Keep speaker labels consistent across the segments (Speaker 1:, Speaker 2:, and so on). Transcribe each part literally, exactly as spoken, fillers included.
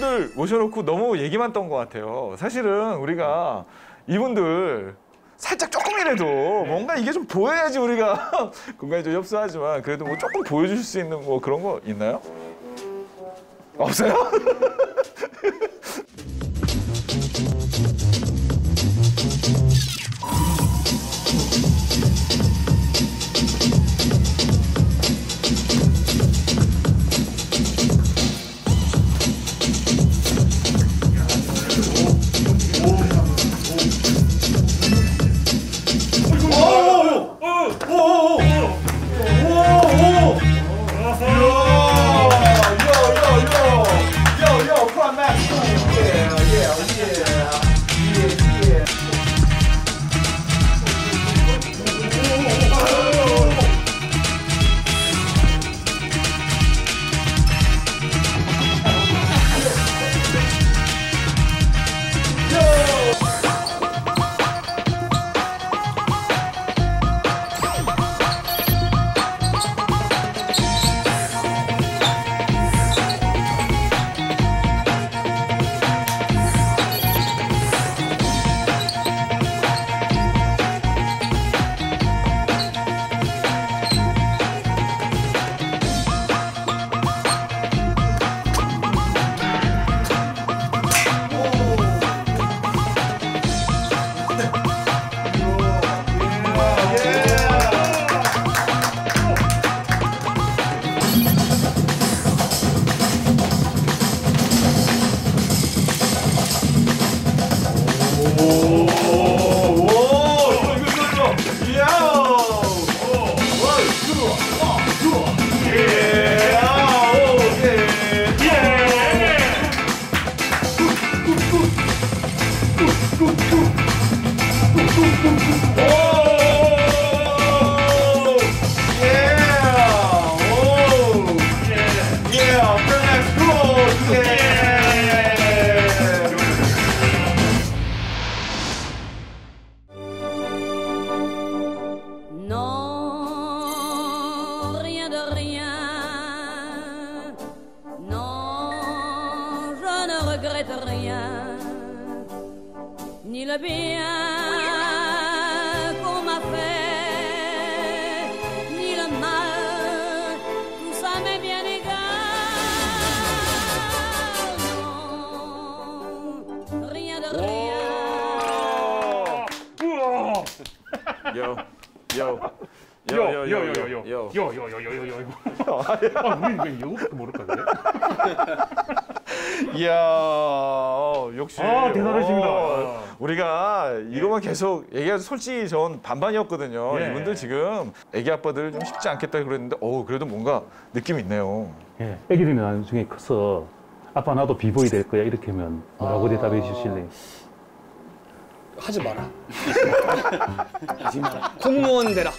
Speaker 1: 이분들 모셔놓고 너무 얘기만 떤 것 같아요. 사실은 우리가 이분들 살짝 조금이라도 뭔가 이게 좀 보여야지 우리가 공간이 좀 협소하지만 그래도 뭐 조금 보여줄 수 있는 뭐 그런 거 있나요? 없어요?
Speaker 2: Ni le bien qu'on m'a fait, ni le mal, tout ça m'est bien égal. Non, rien de rien.
Speaker 1: Yo, yo.
Speaker 3: 요요요요요요요요요요요. 아, 우리 이거 이거밖에 모를까 그래?
Speaker 1: 이야, 어, 역시.
Speaker 3: 아, 대단하십니다.
Speaker 1: 어, 우리가 이거만 계속 얘기해서 솔직히 전 반반이었거든요.
Speaker 3: 예.
Speaker 1: 이분들 지금 애기 아빠들 좀 쉽지 않겠다 그랬는데, 어 그래도 뭔가 느낌이 있네요.
Speaker 3: 예, 애기들이 나중에 커서 아빠 나도 비보이 될 거야 이렇게 하면 뭐라고
Speaker 4: 아...
Speaker 3: 대답해 주실래요?
Speaker 4: 하지 마라. 하지 마라. 공무원 되라.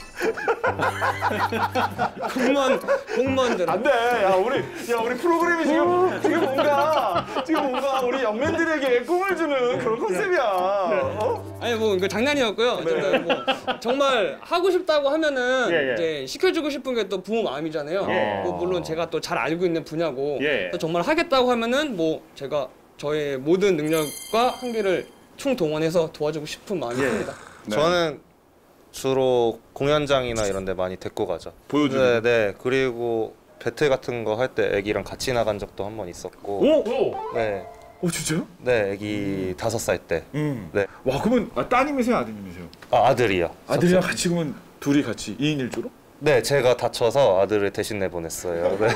Speaker 4: 공무원 공무원 되라.
Speaker 1: 안 돼. 야 우리 야 우리 프로그램이 지금 지금 뭔가 지금 뭔가 우리 연맨들에게 꿈을 주는 그런 컨셉이야. 어?
Speaker 4: 아니 뭐 이거 장난이었고요.
Speaker 1: 네.
Speaker 4: 뭐 정말 하고 싶다고 하면은
Speaker 3: 예, 예.
Speaker 4: 이제 시켜주고 싶은 게 또 부모 마음이잖아요.
Speaker 3: 예.
Speaker 4: 뭐 물론 제가 또 잘 알고 있는 분야고
Speaker 3: 예.
Speaker 4: 또 정말 하겠다고 하면은 뭐 제가 저의 모든 능력과 한계를 총동원해서 도와주고 싶은 마음이
Speaker 1: 예.
Speaker 4: 큽니다.
Speaker 1: 네.
Speaker 5: 저는 주로 공연장이나 이런 데 많이 데리고 가죠.
Speaker 1: 보여주는?
Speaker 5: 네, 네. 그리고 배틀 같은 거 할 때 애기랑 같이 나간 적도 한 번 있었고.
Speaker 3: 오! 오!
Speaker 5: 네.
Speaker 1: 어 진짜요?
Speaker 5: 네, 애기 다섯 살 때.
Speaker 1: 음.
Speaker 5: 네.
Speaker 1: 와 그러면 아, 따님이세요 아드님이세요?
Speaker 5: 아, 아들이요.
Speaker 1: 아들이랑 같이 그러면 둘이 같이 이 인 일 조로?
Speaker 5: 네, 제가 다쳐서 아들을 대신 내보냈어요. 네.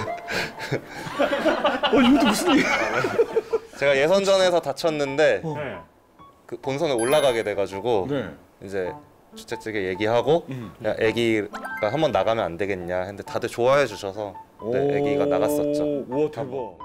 Speaker 1: 어 이것도 무슨 일?
Speaker 5: 제가 예선전에서 다쳤는데
Speaker 1: 어.
Speaker 3: 네.
Speaker 5: 그 본선에 올라가게 돼가지고
Speaker 1: 네.
Speaker 5: 이제 주최 측에 얘기하고
Speaker 1: 음.
Speaker 5: 그냥 애기가 한번 나가면 안 되겠냐 했는데 다들 좋아해 주셔서 네, 애기가 나갔었죠.
Speaker 1: 우와 대박.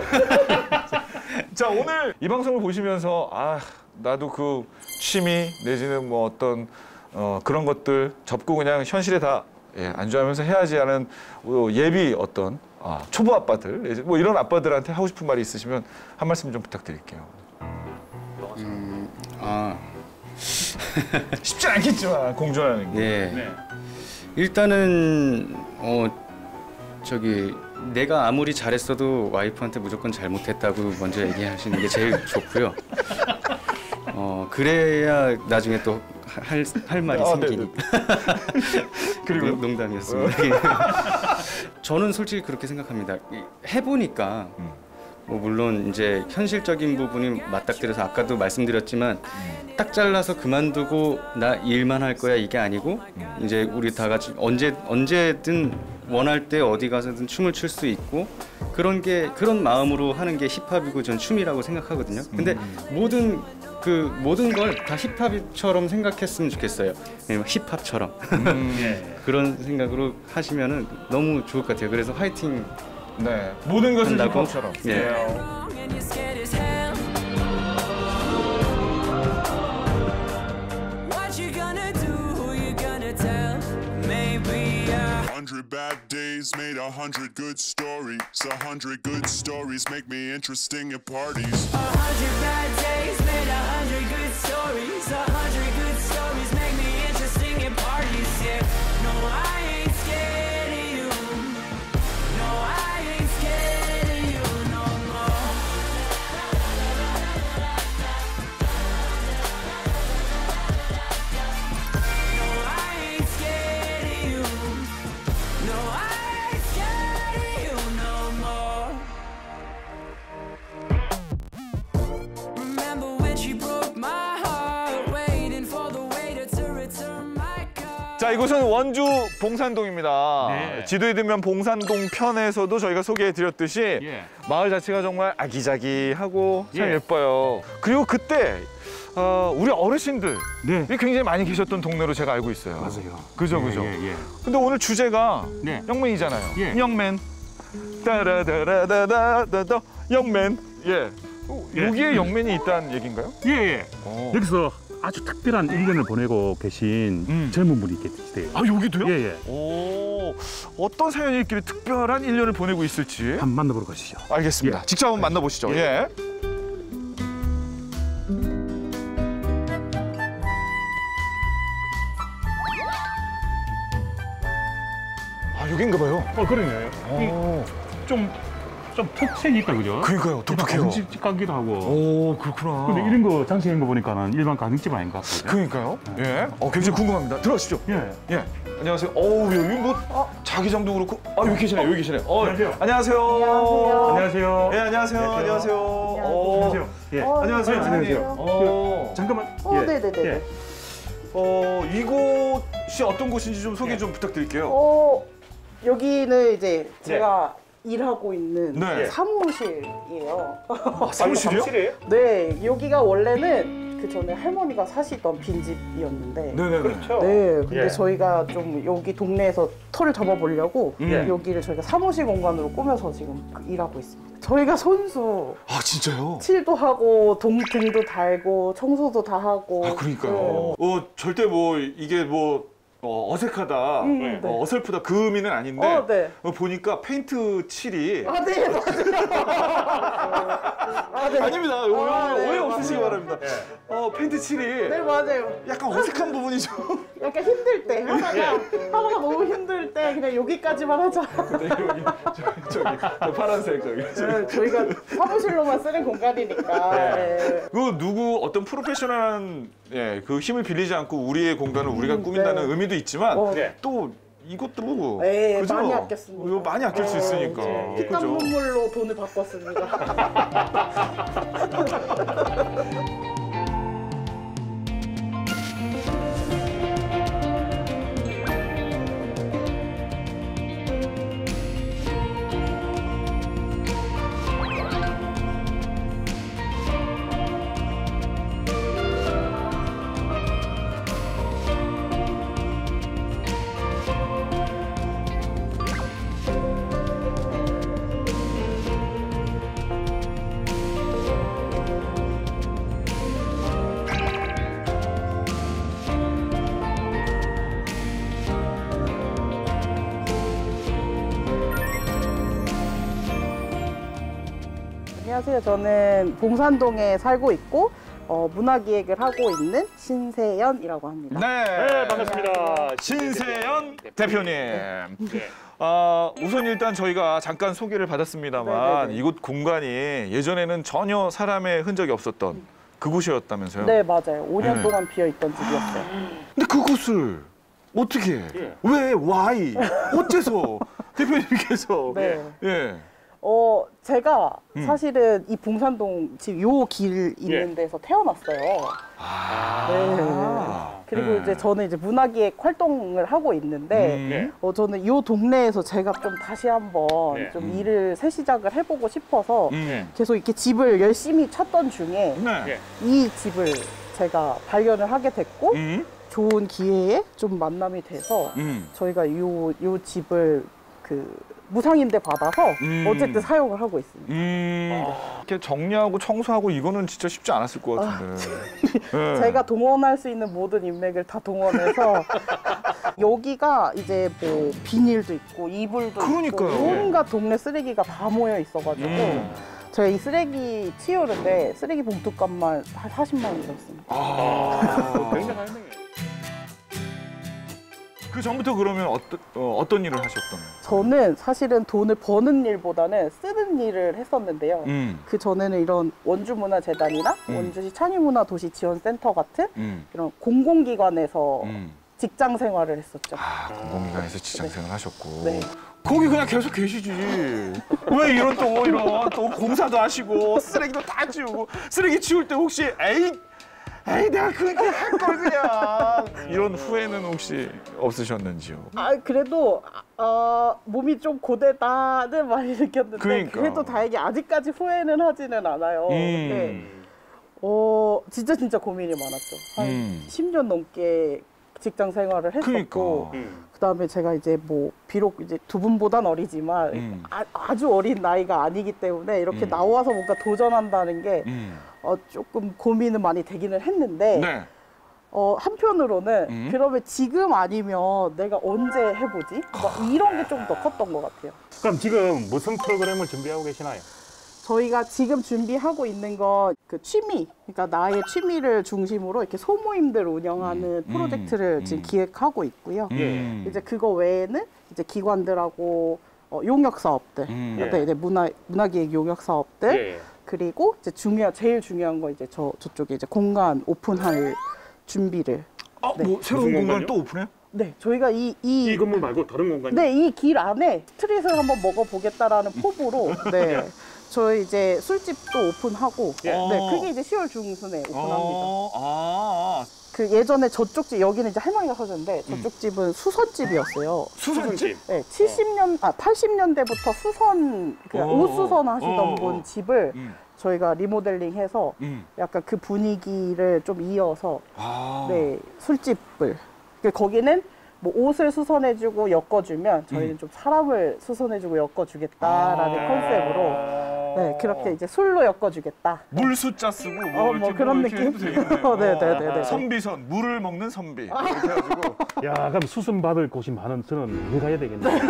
Speaker 1: 자, 오늘 이 방송을 보시면서 아 나도 그 취미 내지는 뭐 어떤 어, 그런 것들 접고 그냥 현실에 다 예, 안주하면서 해야지 하는 어, 예비 어떤 아, 초보 아빠들 내지 뭐 이런 아빠들한테 하고 싶은 말이 있으시면 한 말씀 좀 부탁드릴게요.
Speaker 6: 음, 아,
Speaker 1: 쉽진 않겠지만 공존하는 게.
Speaker 6: 예.
Speaker 3: 네.
Speaker 6: 일단은 어 저기 내가 아무리 잘했어도 와이프한테 무조건 잘못했다고 먼저 얘기하시는 게 제일 좋고요. 어 그래야 나중에 또 할 할 말이
Speaker 1: 아,
Speaker 6: 생기니까.
Speaker 1: 그리고
Speaker 6: 농- 농담이었습니다. 저는 솔직히 그렇게 생각합니다. 이- 해보니까
Speaker 1: 음.
Speaker 6: 뭐 물론 이제 현실적인 부분이 맞닥뜨려서 아까도 말씀드렸지만 딱 잘라서 그만두고 나 일만 할 거야 이게 아니고 이제 우리 다 같이 언제 언제든 원할 때 어디 가서든 춤을 출 수 있고 그런 게 그런 마음으로 하는 게 힙합이고 전 춤이라고 생각하거든요. 근데 모든 그 모든 걸 다 힙합처럼 생각했으면 좋겠어요. 예, 힙합처럼
Speaker 1: 예.
Speaker 6: 그런 생각으로 하시면은 너무 좋을 것 같아요. 그래서 화이팅.
Speaker 1: 네, 모든 것을
Speaker 6: 한다고?
Speaker 1: 힙합처럼.
Speaker 6: 예.
Speaker 2: And you're scared as hell. What you gonna do? Who you gonna tell? Maybe uh
Speaker 7: Hundred bad days made a hundred good stories. A hundred good stories make me interesting at parties.
Speaker 2: a hundred bad days made a hundred good stories. A hundred good stories make me interesting at parties. Yeah, no, I ain't scared of you. No, I ain't scared of you no more. No, I ain't scared of you. No, I ain't scared of you no more. Remember when she broke my heart, waiting for the waiter to return my car.
Speaker 1: 자, 이곳은 원주 봉산동입니다.
Speaker 3: 네.
Speaker 1: 지도에 들면 봉산동 편에서도 저희가 소개해드렸듯이
Speaker 3: 예.
Speaker 1: 마을 자체가 정말 아기자기하고 참
Speaker 3: 예.
Speaker 1: 예뻐요. 그리고 그때 어, 우리 어르신들이
Speaker 3: 네.
Speaker 1: 굉장히 많이 계셨던 동네로 제가 알고 있어요.
Speaker 3: 맞아요.
Speaker 1: 그죠,
Speaker 3: 예,
Speaker 1: 그죠.
Speaker 3: 예, 예.
Speaker 1: 근데 오늘 주제가
Speaker 3: 네.
Speaker 1: 영맨이잖아요.
Speaker 3: 예.
Speaker 1: 영맨. 따라다라다다다 영맨. 예. 어,
Speaker 3: 예.
Speaker 1: 여기에 영맨이 있다는 얘기인가요?
Speaker 3: 예, 예.
Speaker 1: 어.
Speaker 3: 여기서 아주 특별한 일 년을 보내고 계신
Speaker 1: 음.
Speaker 3: 젊은 분이 계시대요.
Speaker 1: 아, 여기도요?
Speaker 3: 예, 예.
Speaker 1: 오, 어떤 사연이 있길래 특별한 일 년을 보내고 있을지
Speaker 3: 한번 만나보러 가시죠.
Speaker 1: 알겠습니다.
Speaker 3: 예.
Speaker 1: 직접 한번 만나보시죠. 예.
Speaker 3: 예.
Speaker 1: 아, 여긴가 봐요.
Speaker 3: 어, 그러네요.
Speaker 1: 오,
Speaker 3: 좀, 좀 특색이 있다, 그죠?
Speaker 1: 그러니까요. 독특해요.
Speaker 3: 가정집 같기도 하고.
Speaker 1: 오, 그렇구나.
Speaker 3: 근데 이런 거 장식한 거 보니까는 일반 가정집 아닌 것 같거든요.
Speaker 1: 그러니까요. 예. 어, 굉장히 궁금합니다. 들어가시죠.
Speaker 3: 예.
Speaker 1: 예. 안녕하세요. 어우, 여기 뭐 자기장도 그렇고. 아, 여기 계시네. 여기 계시네. 어,
Speaker 3: 안녕하세요.
Speaker 1: 안녕하세요.
Speaker 3: 안녕하세요.
Speaker 1: 예, 안녕하세요. 안녕하세요. 어,
Speaker 3: 안녕하세요. 예.
Speaker 1: 안녕하세요.
Speaker 3: 네,
Speaker 1: 선생님.
Speaker 3: 안녕하세요.
Speaker 1: 어,
Speaker 3: 잠깐만.
Speaker 8: 어,
Speaker 3: 예.
Speaker 8: 네네네.
Speaker 3: 예.
Speaker 1: 어, 이곳이 어떤 곳인지 좀 소개 좀 부탁드릴게요.
Speaker 8: 어, 여기는 이제 제가 일하고 있는
Speaker 1: 네.
Speaker 8: 사무실이에요.
Speaker 1: 아, 사무실이요?
Speaker 8: 네, 여기가 원래는 그 전에 할머니가 사시던 빈집이었는데.
Speaker 1: 네네네. 그렇죠.
Speaker 8: 네, 근데
Speaker 3: 예.
Speaker 8: 저희가 좀 여기 동네에서 털을 접어보려고
Speaker 1: 예.
Speaker 8: 여기를 저희가 사무실 공간으로 꾸며서 지금 그 일하고 있습니다. 저희가 손수
Speaker 1: 아, 진짜요?
Speaker 8: 칠도 하고 동등도 달고 청소도 다 하고.
Speaker 1: 아, 그러니까요. 어, 절대 뭐 이게 뭐 어, 어색하다,
Speaker 8: 음, 네.
Speaker 1: 어, 어설프다 그 의미는 아닌데
Speaker 8: 어, 네.
Speaker 1: 어, 보니까 페인트 칠이
Speaker 8: 아, 네, 맞아요. 아, 네.
Speaker 1: 아닙니다. 오해,
Speaker 8: 아, 네,
Speaker 1: 오해 없으시기
Speaker 8: 맞아요.
Speaker 1: 바랍니다. 어, 페인트 칠이
Speaker 8: 네, 맞아요.
Speaker 1: 약간 어색한 부분이 좀.
Speaker 8: 약간 힘들 때 하다가 하다가 너무 힘들 때 그냥 여기까지만 하자.
Speaker 1: 네, 여기 저기, 저기 저 파란색 저기.
Speaker 8: 네, 저희가 사무실로만 쓰는 공간이니까. 네.
Speaker 1: 그 누구 어떤 프로페셔널한 예, 그 힘을 빌리지 않고 우리의 공간을 우리가
Speaker 8: 음,
Speaker 1: 꾸민다는
Speaker 8: 네.
Speaker 1: 의미도 있지만
Speaker 8: 어,
Speaker 1: 또 이것도
Speaker 8: 네,
Speaker 1: 그죠?
Speaker 8: 많이 아꼈습니다.
Speaker 1: 이거 많이 아낄 수
Speaker 8: 네,
Speaker 1: 있으니까.
Speaker 8: 이제 피땀
Speaker 1: 그죠?
Speaker 8: 눈물로 돈을 바꿨습니다. 안녕하세요. 저는 봉산동에 살고 있고 어, 문화기획을 하고 있는 신세연이라고 합니다.
Speaker 1: 네,
Speaker 9: 반갑습니다.
Speaker 1: 신세연 대표님. 아, 우선 일단 저희가 잠깐 소개를 받았습니다만
Speaker 8: 네네네.
Speaker 1: 이곳 공간이 예전에는 전혀 사람의 흔적이 없었던 그곳이었다면서요?
Speaker 8: 네, 맞아요. 오 년
Speaker 1: 네.
Speaker 8: 동안 비어있던 집이었어요.
Speaker 1: 근데 그곳을 어떻게, 왜, why, 어째서 대표님께서
Speaker 8: 네.
Speaker 1: 예.
Speaker 8: 어, 제가
Speaker 1: 음.
Speaker 8: 사실은 이 봉산동 집 요 길 있는
Speaker 9: 예.
Speaker 8: 데서 태어났어요.
Speaker 1: 아.
Speaker 8: 네. 그리고
Speaker 1: 네.
Speaker 8: 이제 저는 이제 문화기획 활동을 하고 있는데
Speaker 1: 음.
Speaker 9: 네.
Speaker 8: 어, 저는 요 동네에서 제가 좀 다시 한번
Speaker 9: 네.
Speaker 8: 좀
Speaker 1: 음.
Speaker 8: 일을 새 시작을 해보고 싶어서
Speaker 1: 음.
Speaker 8: 계속 이렇게 집을 열심히 찾던 중에
Speaker 1: 네.
Speaker 9: 예.
Speaker 8: 이 집을 제가 발견을 하게 됐고
Speaker 1: 음.
Speaker 8: 좋은 기회에 좀 만남이 돼서
Speaker 1: 음.
Speaker 8: 저희가 요, 요 집을 그 무상임대 받아서
Speaker 1: 음.
Speaker 8: 어쨌든 사용을 하고 있습니다.
Speaker 1: 음. 이렇게 정리하고 청소하고 이거는 진짜 쉽지 않았을 것 같은데. 네.
Speaker 8: 제가 동원할 수 있는 모든 인맥을 다 동원해서 여기가 이제 뭐 비닐도 있고 이불도
Speaker 1: 그러니까요.
Speaker 8: 있고 온갖 동네 쓰레기가 다 모여 있어가지고
Speaker 1: 음.
Speaker 8: 제가 이 쓰레기 치우는데 쓰레기 봉투값만 한 사십만 원 들었습니다.
Speaker 1: 아.
Speaker 9: 굉장하네.
Speaker 1: 그 전부터 그러면 어떤 어, 어떤 일을 하셨던?
Speaker 8: 저는 사실은 돈을 버는 일보다는 쓰는 일을 했었는데요.
Speaker 1: 음.
Speaker 8: 그 전에는 이런 원주문화재단이나
Speaker 1: 음.
Speaker 8: 원주시 창의문화도시지원센터 같은
Speaker 1: 음.
Speaker 8: 이런 공공기관에서
Speaker 1: 음.
Speaker 8: 직장 생활을 했었죠.
Speaker 1: 아, 공공기관에서 직장생활 하셨고.
Speaker 8: 네.
Speaker 1: 거기 그냥 계속 계시지. 왜 이런 또 이런 또 공사도 하시고 쓰레기도 다 치우고 쓰레기 치울 때 혹시 에이 에이 내가 그렇게 할 걸 그냥 이런 후회는 혹시 없으셨는지요?
Speaker 8: 아 그래도 아, 몸이 좀 고되다는 많이 느꼈는데
Speaker 1: 그러니까.
Speaker 8: 그래도 다행히 아직까지 후회는 하지는 않아요. 근데
Speaker 1: 음.
Speaker 8: 어 진짜 진짜 고민이 많았죠. 한
Speaker 1: 음.
Speaker 8: 십 년 넘게 직장 생활을 했었고
Speaker 1: 그러니까.
Speaker 9: 음.
Speaker 8: 그다음에 제가 이제 뭐 비록 이제 두 분보단 어리지만
Speaker 1: 음.
Speaker 8: 아, 아주 어린 나이가 아니기 때문에 이렇게
Speaker 1: 음.
Speaker 8: 나와서 뭔가 도전한다는 게
Speaker 1: 음.
Speaker 8: 어, 조금 고민은 많이 되기는 했는데
Speaker 1: 네.
Speaker 8: 어, 한편으로는
Speaker 1: 음.
Speaker 8: 그러면 지금 아니면 내가 언제 해보지? 막 이런 게 좀 더 컸던 것 같아요.
Speaker 9: 그럼 지금 무슨 프로그램을 준비하고 계시나요?
Speaker 8: 저희가 지금 준비하고 있는 건 그 취미, 그러니까 나의 취미를 중심으로 이렇게 소모임들 운영하는
Speaker 1: 음.
Speaker 8: 프로젝트를
Speaker 1: 음.
Speaker 8: 지금 기획하고 있고요.
Speaker 1: 음.
Speaker 8: 이제 그거 외에는 이제 기관들하고 어, 용역 사업들,
Speaker 1: 음.
Speaker 8: 네, 네, 문화 문화기획 용역 사업들,
Speaker 9: 예.
Speaker 8: 그리고 이제 중요 제일 중요한 거 이제 저 저쪽에 이제 공간 오픈할 준비를.
Speaker 1: 아,
Speaker 8: 네.
Speaker 1: 뭐 새로운
Speaker 9: 무슨
Speaker 1: 공간
Speaker 9: 공간이요?
Speaker 1: 또 오픈해요?
Speaker 8: 네, 저희가 이 이
Speaker 9: 이 건물 말고 다른 공간이?
Speaker 8: 네, 이 길 안에 스트릿을 한번 먹어보겠다라는 포부로 네, 저희 이제 술집도 오픈하고
Speaker 9: 예.
Speaker 8: 네, 그게 이제 시월 중순에 오픈합니다.
Speaker 1: 어, 아,
Speaker 8: 그 예전에 저쪽 집 여기는 이제 할머니가 사셨는데 저쪽 집은 수선집이었어요.
Speaker 1: 수선집.
Speaker 8: 네, 칠십 년, 아 팔십 년대부터 수선 그
Speaker 1: 어.
Speaker 8: 옷 수선 하시던
Speaker 1: 어, 어.
Speaker 8: 분 집을
Speaker 1: 음.
Speaker 8: 저희가 리모델링해서
Speaker 1: 음.
Speaker 8: 약간 그 분위기를 좀 이어서
Speaker 1: 아.
Speaker 8: 네 술집을 그 거기는 뭐 옷을 수선해주고 엮어주면 저희는
Speaker 1: 음.
Speaker 8: 좀 사람을 수선해주고 엮어주겠다라는
Speaker 1: 아.
Speaker 8: 컨셉으로 네 그렇게 이제 술로 엮어주겠다.
Speaker 1: 물 숫자 쓰고 뭐,
Speaker 8: 어, 뭐
Speaker 1: 이렇게
Speaker 8: 그런
Speaker 1: 이렇게
Speaker 8: 느낌?
Speaker 1: 해도 되겠네요.
Speaker 8: 네, 네, 네, 네.
Speaker 1: 선비선 물을 먹는 선비 이렇게 해가지고
Speaker 3: 야, 그럼 수순 받을 곳이 많은 저는 왜 가야 되겠네.
Speaker 2: Here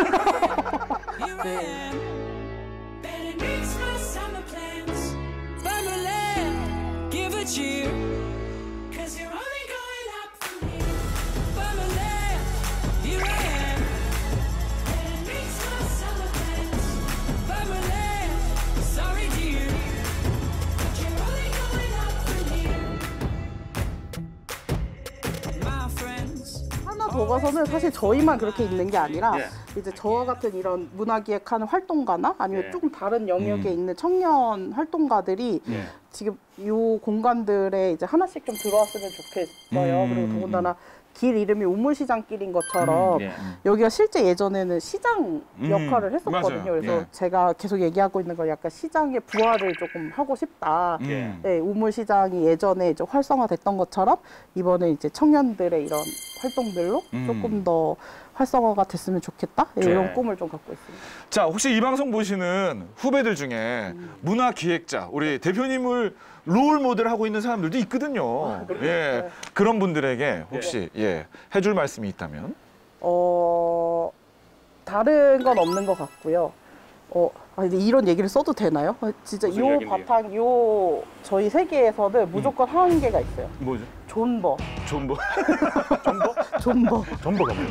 Speaker 2: I am, beneath my summer plans. Bummerland, give a cheer, 'cause you're only going up from here. Bummerland, here I am, beneath my summer plans. Bummerland, sorry dear, but you're only going up from here. My friends.
Speaker 8: 하나 더 가서는 사실 저희만 그렇게 있는 게 아니라
Speaker 9: 예.
Speaker 8: 이제 저와 같은 이런 문화기획하는 활동가나 아니면
Speaker 9: 예.
Speaker 8: 조금 다른 영역에
Speaker 1: 음.
Speaker 8: 있는 청년 활동가들이
Speaker 9: 예.
Speaker 8: 지금 이 공간들에 이제 하나씩 좀 들어왔으면 좋겠어요.
Speaker 1: 음,
Speaker 8: 그리고 더군다나 길 이름이 우물시장길인 것처럼
Speaker 9: 예.
Speaker 8: 여기가 실제 예전에는 시장
Speaker 1: 음,
Speaker 8: 역할을 했었거든요.
Speaker 1: 맞아요.
Speaker 8: 그래서
Speaker 1: 예.
Speaker 8: 제가 계속 얘기하고 있는 건 약간 시장의 부활을 조금 하고 싶다.
Speaker 1: 음.
Speaker 8: 네, 우물시장이 예전에 이제 활성화됐던 것처럼 이번에 이제 청년들의 이런 활동들로
Speaker 1: 음.
Speaker 8: 조금 더 활성화가 됐으면 좋겠다. 네, 이런 꿈을 좀 갖고 있습니다.
Speaker 1: 자, 혹시 이 방송 보시는 후배들 중에 문화 기획자, 우리 대표님을 롤 모델 하고 있는 사람들도 있거든요. 예. 그런 분들에게 혹시 예, 해줄 말씀이 있다면?
Speaker 8: 어, 다른 건 없는 것 같고요. 어, 아, 근데 이런 얘기를 써도 되나요? 아, 진짜
Speaker 9: 무슨
Speaker 8: 요
Speaker 9: 이야기인데요?
Speaker 8: 바탕, 요 저희 세계에서는 무조건 한 개가 있어요.
Speaker 1: 뭐죠?
Speaker 8: 존버.
Speaker 1: 존버.
Speaker 8: 존버.
Speaker 9: 전부가 뭐예요?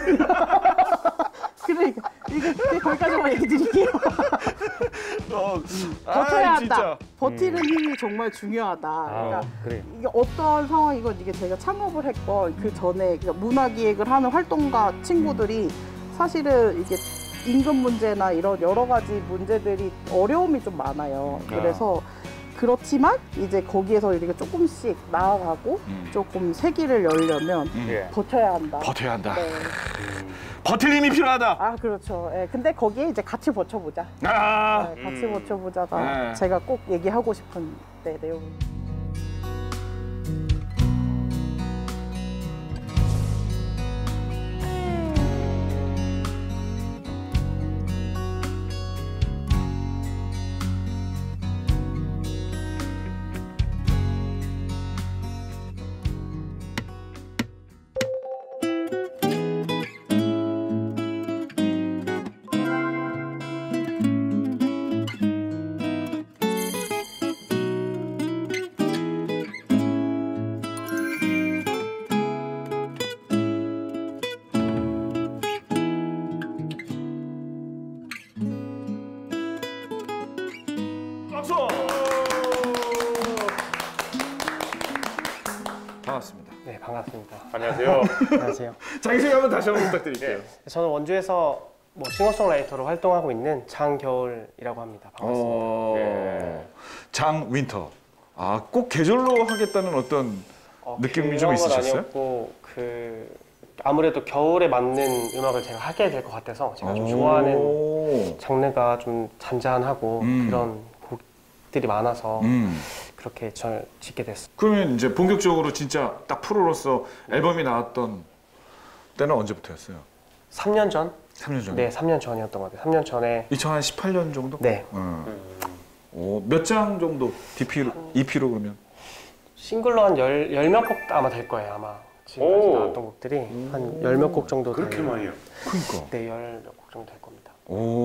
Speaker 8: 그러니까 이게 거기까지만 얘기 드릴게요.
Speaker 1: 어,
Speaker 8: 버텨야
Speaker 1: 아,
Speaker 8: 한다.
Speaker 1: 진짜.
Speaker 8: 버티는 힘이 정말 중요하다. 그러니까
Speaker 9: 아, 그래.
Speaker 8: 이게 어떤 상황이건 이게 제가 창업을 했건 그 전에 그러니까 문화기획을 하는 활동가 친구들이 사실은 이게 임금 문제나 이런 여러 가지 문제들이 어려움이 좀 많아요. 그래서 그렇지만 이제 거기에서 이렇게 조금씩 나아가고
Speaker 1: 음.
Speaker 8: 조금 세기를 열려면
Speaker 1: 음.
Speaker 9: 예.
Speaker 8: 버텨야 한다.
Speaker 1: 버텨야 한다.
Speaker 8: 네.
Speaker 1: 버틸 힘이 필요하다.
Speaker 8: 아 그렇죠. 예, 근데 거기에 이제 같이 버텨보자.
Speaker 1: 아.
Speaker 8: 네, 같이
Speaker 9: 음.
Speaker 8: 버텨보자가
Speaker 1: 네.
Speaker 8: 제가 꼭 얘기하고 싶은 네, 내용.
Speaker 1: 박수. 반갑습니다.
Speaker 10: 네, 반갑습니다.
Speaker 9: 안녕하세요.
Speaker 10: 안녕하세요.
Speaker 1: 자기소개 한번 다시 한번 부탁드릴게요.
Speaker 10: 저는 원주에서 뭐 싱어송라이터로 활동하고 있는 장겨울이라고 합니다. 반갑습니다.
Speaker 1: 어,
Speaker 9: 예.
Speaker 1: 장 윈터. 아, 꼭 계절로 하겠다는 어떤
Speaker 10: 어,
Speaker 1: 느낌이 좀
Speaker 10: 그런 건
Speaker 1: 있으셨어요?
Speaker 10: 아니었고 그 아무래도 겨울에 맞는 음악을 제가 하게 될 것 같아서 제가 좀
Speaker 1: 오.
Speaker 10: 좋아하는 장르가 좀 잔잔하고
Speaker 1: 음.
Speaker 10: 그런 곡들이 많아서
Speaker 1: 음.
Speaker 10: 그렇게 절 짓게 됐어요.
Speaker 1: 그러면 이제 본격적으로 진짜 딱 프로로서 앨범이 나왔던 때는 언제부터였어요?
Speaker 10: 삼 년 전?
Speaker 1: 삼 년 전.
Speaker 10: 네, 삼 년 전이었던 것 같아요. 삼 년 전에
Speaker 1: 이천십팔 년 정도?
Speaker 10: 네,
Speaker 1: 음. 오, 몇 장 정도 디피로, 이피로 그러면?
Speaker 10: 싱글로 한 열, 열 몇 곡 아마 될 거예요, 아마. 지금까지
Speaker 9: 오.
Speaker 10: 나왔던 곡들이 한 열 몇 곡 정도
Speaker 9: 그렇게
Speaker 10: 될-
Speaker 9: 많이요?
Speaker 1: 그러니까.
Speaker 10: 네, 열 몇 곡 정도 될 겁니다.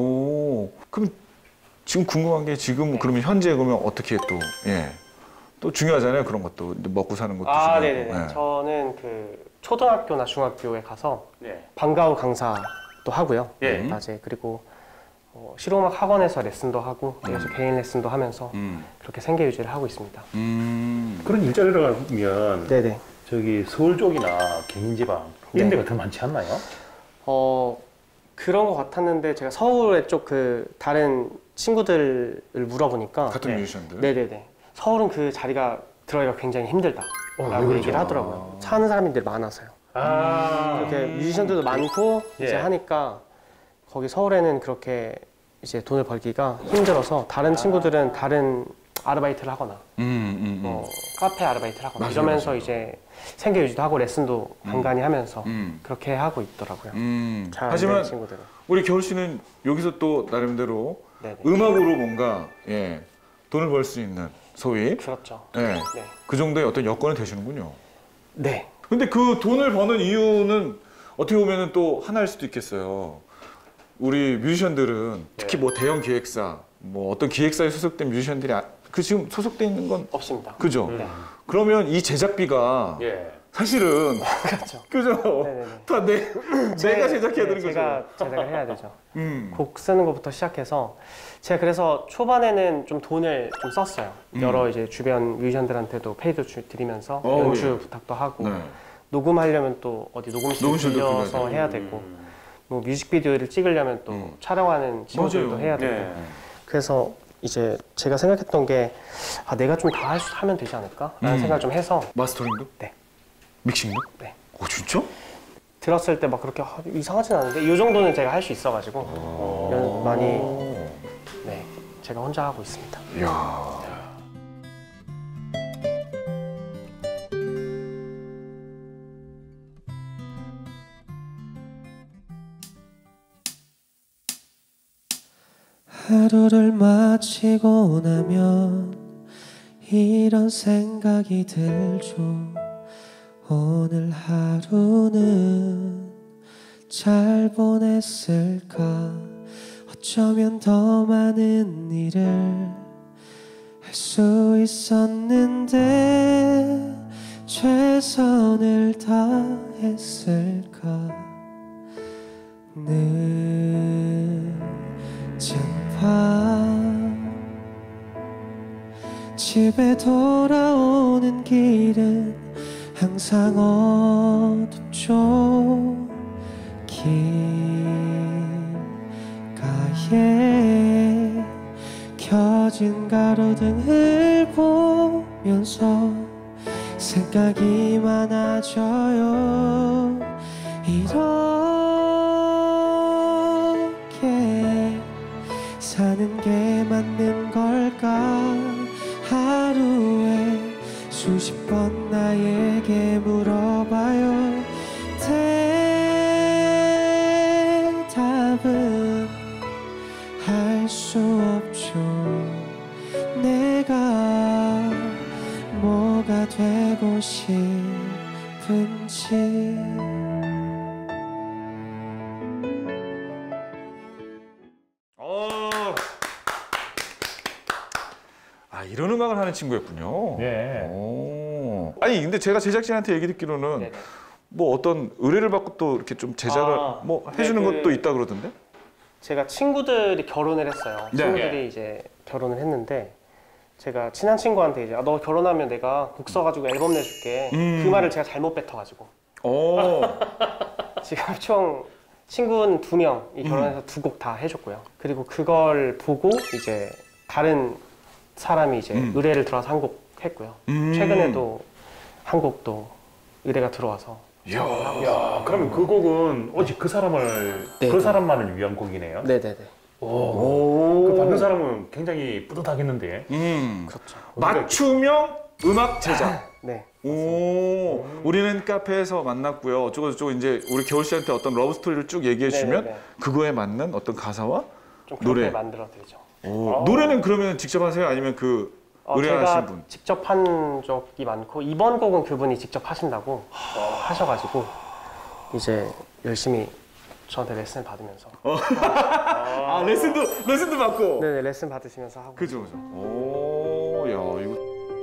Speaker 1: 오, 그럼 지금 궁금한 게 지금
Speaker 10: 네.
Speaker 1: 그러면 현재 그러면 어떻게 또, 예. 또 중요하잖아요, 그런 것도. 먹고 사는 것도
Speaker 10: 아,
Speaker 1: 중요하고.
Speaker 10: 네네네.
Speaker 1: 예.
Speaker 10: 저는 그 초등학교나 중학교에 가서
Speaker 9: 네.
Speaker 10: 방과후 강사도 하고요.
Speaker 9: 예.
Speaker 10: 낮에 그리고 어, 실용음악 학원에서 레슨도 하고 그래서 개인 레슨도 하면서
Speaker 1: 음.
Speaker 10: 그렇게 생계 유지를 하고 있습니다.
Speaker 1: 음.
Speaker 9: 그런 일자리를 하면
Speaker 10: 네네.
Speaker 9: 저기 서울 쪽이나 경인지방 이런
Speaker 10: 네.
Speaker 9: 데가 더 많지 않나요?
Speaker 10: 어 그런 것 같았는데 제가 서울에 쪽 그 다른 친구들을 물어보니까
Speaker 1: 같은
Speaker 9: 네.
Speaker 1: 뮤지션들?
Speaker 10: 네네네. 서울은 그 자리가 들어가기가 굉장히 힘들다.
Speaker 9: 어, 왜
Speaker 10: 라고
Speaker 9: 그러죠?
Speaker 10: 얘기를 하더라고요. 사는 사람들이 많아서요.
Speaker 9: 아,
Speaker 10: 이렇게 뮤지션들도 많고 이제
Speaker 9: 예.
Speaker 10: 하니까 거기 서울에는 그렇게 이제 돈을 벌기가 힘들어서 다른 친구들은 다른 아르바이트를 하거나
Speaker 1: 음, 음, 음.
Speaker 10: 뭐 카페 아르바이트를 하거나
Speaker 1: 맞아요,
Speaker 10: 이러면서
Speaker 1: 맞아요.
Speaker 10: 이제 생계 유지도 하고 레슨도 간간히 하면서
Speaker 1: 음.
Speaker 10: 그렇게 하고 있더라고요.
Speaker 1: 음.
Speaker 10: 잘안
Speaker 1: 하지만
Speaker 10: 되는 친구들은.
Speaker 1: 우리 겨울 씨는 여기서 또 나름대로
Speaker 10: 네네.
Speaker 1: 음악으로 뭔가 예, 돈을 벌 수 있는 소위
Speaker 10: 그렇죠.
Speaker 1: 예,
Speaker 10: 네.
Speaker 1: 그 정도의 어떤 여건이 되시는군요.
Speaker 10: 네.
Speaker 1: 근데 그 돈을 버는 이유는 어떻게 보면 또 하나일 수도 있겠어요. 우리 뮤지션들은 특히 뭐 대형 기획사, 뭐 어떤 기획사에 소속된 뮤지션들이 아- 그 지금 소속돼 있는 건
Speaker 10: 없습니다.
Speaker 1: 그죠?
Speaker 10: 네.
Speaker 1: 그러면 이 제작비가
Speaker 9: 예.
Speaker 1: 사실은
Speaker 10: 그렇죠.
Speaker 1: 그죠?
Speaker 10: 네네네.
Speaker 1: 다 내, 내가 제작해야
Speaker 10: 네,
Speaker 1: 되는
Speaker 10: 제가
Speaker 1: 거죠.
Speaker 10: 제작을 해야 되죠.
Speaker 1: 음.
Speaker 10: 곡 쓰는 것부터 시작해서 제가 그래서 초반에는 좀 돈을 좀 썼어요.
Speaker 1: 음.
Speaker 10: 여러 이제 주변 뮤지션들한테도 페이도 주- 드리면서
Speaker 1: 어,
Speaker 10: 연주
Speaker 1: 예.
Speaker 10: 부탁도 하고
Speaker 1: 네.
Speaker 10: 녹음하려면 또 어디 녹음실
Speaker 1: 녹음실도
Speaker 10: 빌려서
Speaker 1: 빌려야
Speaker 10: 해야 되고 뭐 뮤직비디오를 찍으려면 또
Speaker 1: 음.
Speaker 10: 촬영하는 친구들도
Speaker 1: 맞아요.
Speaker 10: 해야 되고
Speaker 9: 네.
Speaker 10: 그래서 이제 제가 생각했던 게 아, 내가 좀 다 하면 되지 않을까라는
Speaker 1: 음.
Speaker 10: 생각을 좀 해서
Speaker 1: 마스터링도?
Speaker 10: 네.
Speaker 1: 믹싱도?
Speaker 10: 네.
Speaker 1: 오 진짜?
Speaker 10: 들었을 때 막 그렇게 아, 이상하진 않은데 이 정도는 제가 할 수 있어가지고 연- 많이 네 제가 혼자 하고 있습니다.
Speaker 1: 이야.
Speaker 11: 하루를 마치고 나면 이런 생각이 들죠. 오늘 하루는 잘 보냈을까? 어쩌면 더 많은 일을 할 수 있었는데 최선을 다했을까. 늦은 밤 집에 돌아오는 길은 항상 어둡죠. 길가에 켜진 가로등을 보면서 생각이 많아져요. 이렇게 사는 게 맞는 걸까. 하루에 수십 번 나에게 물어봐요. 대답은 할 수 없죠. 내가 뭐가 되고 싶은지.
Speaker 1: 아, 이런 음악을 하는 친구였군요.
Speaker 3: 예.
Speaker 1: 오. 아니 근데 제가 제작진한테 얘기 듣기로는
Speaker 10: 네네.
Speaker 1: 뭐 어떤 의뢰를 받고 또 이렇게 좀 제작을
Speaker 10: 아,
Speaker 1: 뭐 해주는
Speaker 10: 네, 그-
Speaker 1: 것도 있다 그러던데?
Speaker 10: 제가 친구들이 결혼을 했어요.
Speaker 1: 네.
Speaker 10: 친구들이 이제 결혼을 했는데 제가 친한 친구한테 이제 아, 너 결혼하면 내가 곡 써가지고 앨범 내줄게.
Speaker 1: 음.
Speaker 10: 그 말을 제가 잘못 뱉어가지고
Speaker 1: 오.
Speaker 10: 지금 총 친구는 두 명이 결혼해서 두 곡 다 해줬고요. 그리고 그걸 보고 이제 다른 사람이 이제
Speaker 1: 음.
Speaker 10: 의뢰를 들어와서 한 곡 했고요.
Speaker 1: 음.
Speaker 10: 최근에도 한 곡도 의뢰가 들어와서
Speaker 1: 이야.
Speaker 3: 야, 그러면 그 곡은 오직 그 사람을
Speaker 10: 네,
Speaker 3: 그
Speaker 10: 네.
Speaker 3: 사람만을 위한 곡이네요.
Speaker 10: 네네네.
Speaker 3: 오. 그 받는 사람은 굉장히 뿌듯하겠는데.
Speaker 1: 음.
Speaker 10: 그렇죠.
Speaker 1: 맞춤형 음악 제작.
Speaker 10: 네.
Speaker 1: 오. 우리는 카페에서 만났고요. 어쩌고 저쩌고 이제 우리 겨울 씨한테 어떤 러브 스토리를 쭉 얘기해 주면
Speaker 10: 네네네.
Speaker 1: 그거에 맞는 어떤 가사와
Speaker 10: 좀 그렇게
Speaker 1: 노래.
Speaker 10: 만들어 드리죠.
Speaker 1: 오. 노래는 그러면 직접 하세요? 아니면 그
Speaker 10: 어,
Speaker 1: 의뢰하신
Speaker 10: 제가
Speaker 1: 분?
Speaker 10: 직접 한 적이 많고 이번 곡은 그분이 직접 하신다고 어, 하셔가지고 이제 열심히 저한테 레슨 받으면서
Speaker 1: 아, 레슨도 레슨도 받고.
Speaker 10: 네네 레슨 받으시면서 하고
Speaker 1: 그죠, 그죠. 오, 야, 이거.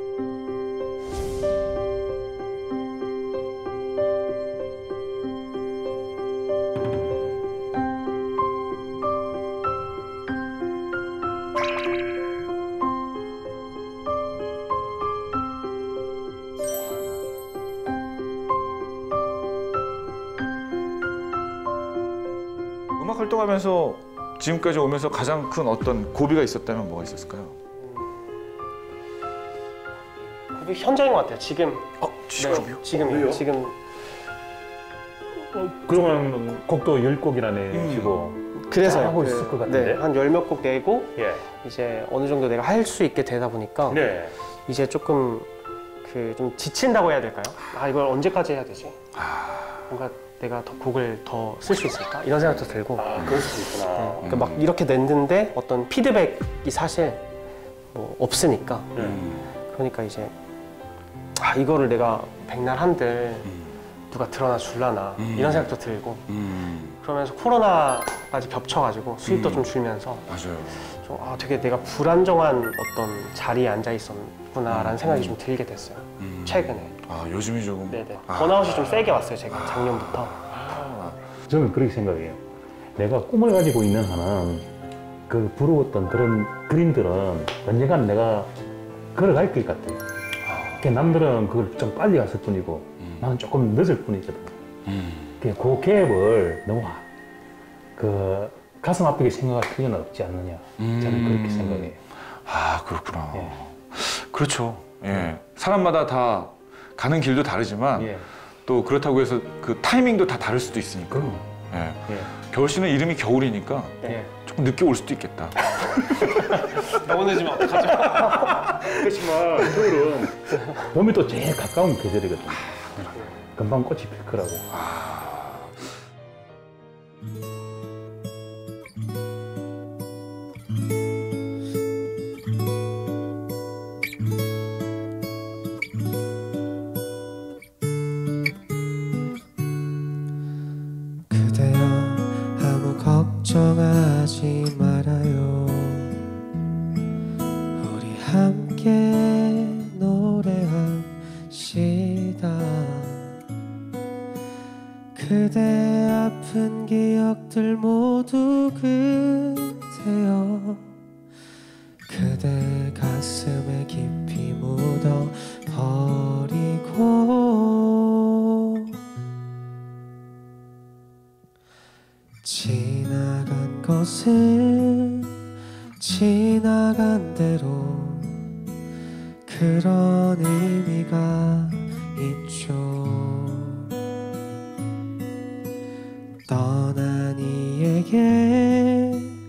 Speaker 1: 음악 활동하면서 지금까지 오면서 가장 큰 어떤 고비가 있었다면 뭐가 있었을까요?
Speaker 10: 그게 현재인 것 같아요. 지금
Speaker 1: 어, 지금요?
Speaker 10: 네, 지금이요. 지금
Speaker 3: 어, 그동안 곡도 열 곡이나 내시고
Speaker 10: 그래서요.
Speaker 3: 하고 있을 것 같은데.
Speaker 10: 네, 한 열 몇 곡 내고
Speaker 3: 예.
Speaker 10: 이제 어느 정도 내가 할 수 있게 되다 보니까
Speaker 3: 네.
Speaker 10: 이제 조금 그 좀 지친다고 해야 될까요? 아 이걸 언제까지 해야 되지? 뭔가 내가 더 곡을 더 쓸 수 있을까? 이런 생각도 들고
Speaker 3: 아, 그럴 수도 있구나.
Speaker 10: 네, 그러니까 막 이렇게 냈는데 어떤 피드백이 사실 뭐 없으니까 그러니까 이제 아 이거를 내가 백날 한들 누가 드러나 줄라나 이런 생각도 들고 그러면서 코로나까지 겹쳐가지고 수입도 좀 줄면서
Speaker 1: 맞아요.
Speaker 10: 좀 아 되게 내가 불안정한 어떤 자리에 앉아 있었구나라는 생각이 좀 들게 됐어요. 최근에.
Speaker 1: 아, 요즘이 조금.
Speaker 10: 네네.
Speaker 1: 아.
Speaker 10: 번아웃이 좀 세게 왔어요. 제가 작년부터.
Speaker 3: 저는 그렇게 생각해요. 내가 꿈을 가지고 있는 한은 그 부러웠던 그런 그림들은 언젠가는 내가 걸어갈 것 같아요. 그 남들은 그걸 좀 빨리 갔을 뿐이고 나는 조금 늦을 뿐이거든. 그 갭을 너무 그 가슴 아프게 생각할 필요는 없지 않느냐. 저는 그렇게 생각해요.
Speaker 1: 아, 그렇구나.
Speaker 3: 예.
Speaker 1: 그렇죠. 예. 사람마다 다 가는 길도 다르지만
Speaker 3: 예.
Speaker 1: 또 그렇다고 해서 그 타이밍도 다 다를 수도 있으니까.
Speaker 3: 그럼.
Speaker 1: 예.
Speaker 3: 예.
Speaker 1: 겨울 씨는 이름이 겨울이니까
Speaker 3: 예.
Speaker 1: 조금 늦게 올 수도 있겠다.
Speaker 10: 너무 늦으면 어떡하죠?
Speaker 3: 그렇지만 겨울은 봄이 또 제일 가까운 계절이거든. 금방 꽃이 필 거라고.
Speaker 11: 그대여 아무 걱정하지 마. 함께 노래합시다. 그대 아픈 기억들 모두 그대여 그대 가슴에 깊이 묻어 버리고 지나간 것은 지나간 대로 그런 의미가 있죠. 떠난 이에게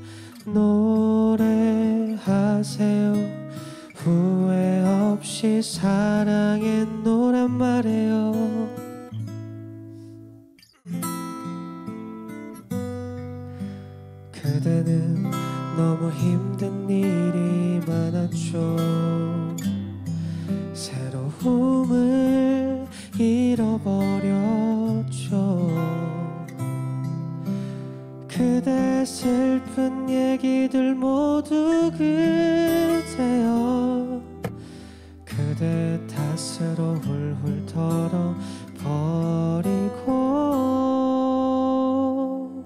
Speaker 11: 노래하세요. 후회 없이 사랑했노란 말이에요. 그대는 너무 힘든 일이 많았죠. 새로움을 잃어버렸죠. 그대 슬픈 얘기들 모두 그대여 그대 탓으로 훌훌 털어 버리고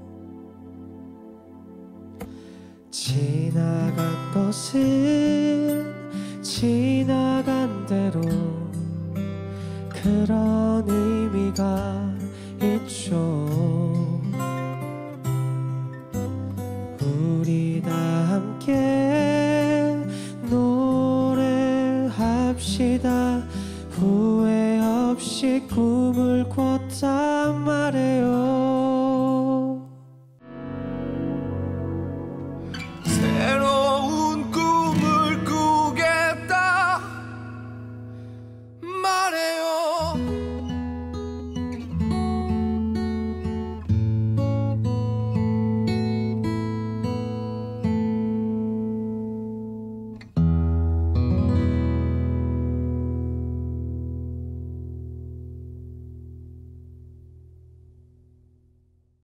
Speaker 11: 지나간 것은 지나간 대로 그런 의미가 있죠. 우리 다 함께 노래합시다. 후회 없이 꿈을 꿨단 말이에요.